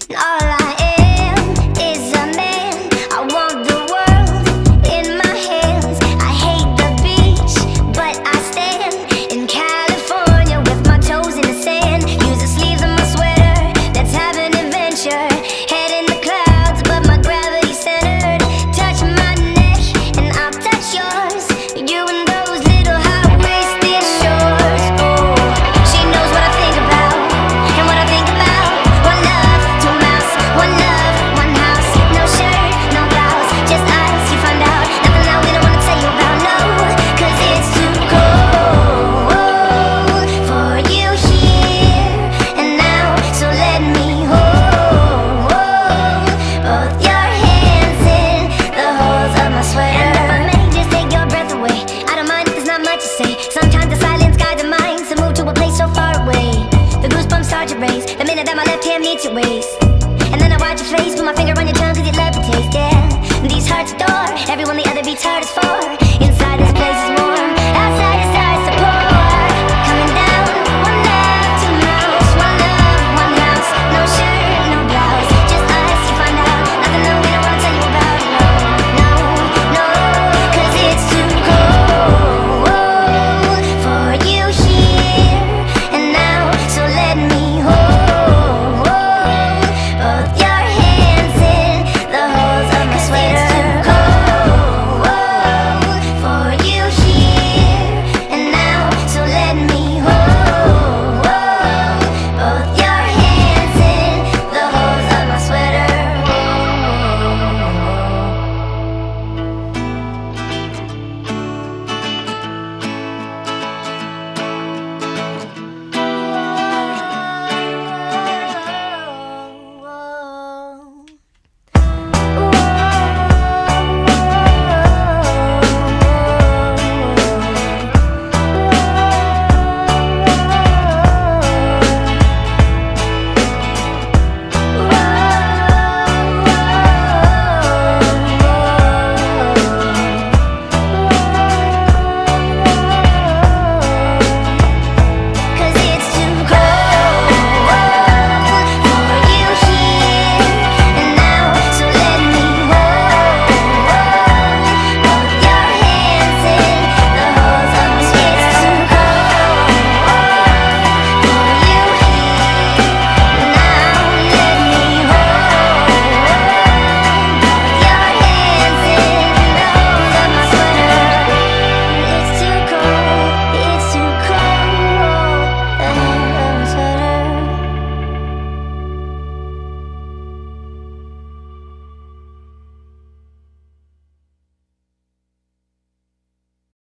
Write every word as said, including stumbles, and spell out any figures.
All I am is a man. I want the world in my hands. I hate the beach, but I stand in California with my toes in the sand. Use the sleeves of my sweater, let's have an adventure. Head in the clouds, but my gravity centered. Touch my neck and I'll touch yours. You and those little high-waisted shorts. Oh, she knows what I think about and what I think about. One love, two mouths, one love, one house. No shirt, no blouse, just us, you find out. Nothing that we don't wanna tell you about, no, cause it's too cold for you here and now. So let me hold both your hands in the holes of my sweater. And if I may just take your breath away, I don't mind if there's not much to say. Sometimes the silence guides the mind to move to a place so far away. The goosebumps start to raise the minute that my left hand meets your waist, and then I watch your face, put my finger